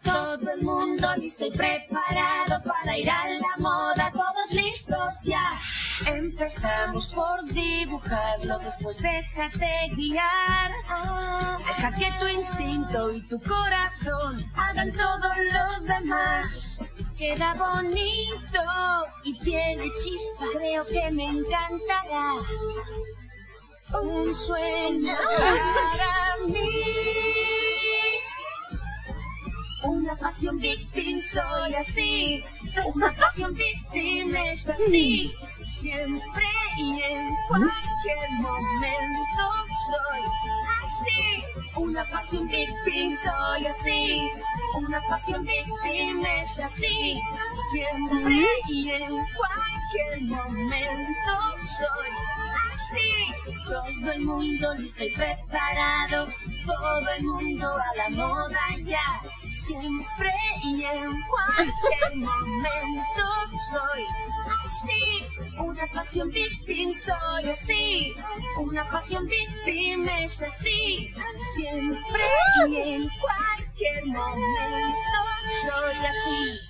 Todo el mundo listo y preparado para ir a la moda, todos listos ya. Empezamos por dibujarlo, después déjate guiar. Deja que tu instinto y tu corazón hagan todo lo demás. Queda bonito y tiene chispa, creo que me encantará. Un sueño para mí. Una pasión victim, soy así. Una pasión victim es así. Siempre y en cualquier momento soy así. Una pasión victim, soy así. Una pasión victim es así. Siempre y en cualquier momento soy así. Todo el mundo listo y preparado. Todo el mundo a la moda ya. Siempre y en cualquier momento soy así. Una pasión victim, soy así. Una pasión victim es así. Siempre y en cualquier momento soy así.